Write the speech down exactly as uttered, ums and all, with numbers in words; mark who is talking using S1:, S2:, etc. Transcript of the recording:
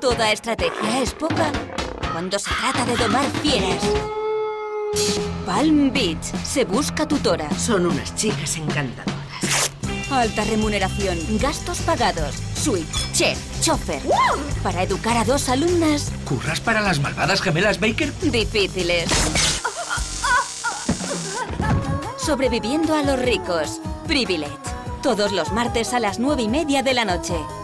S1: Toda estrategia es poca cuando se trata de domar fieras. Palm Beach. Se busca tutora.
S2: Son unas chicas encantadoras.
S1: Alta remuneración. Gastos pagados. Suite, chef, chofer. Para educar a dos alumnas.
S3: ¿Curras para las malvadas gemelas Baker?
S1: Difíciles. Sobreviviendo a los ricos. Privilege. Todos los martes a las nueve y media de la noche.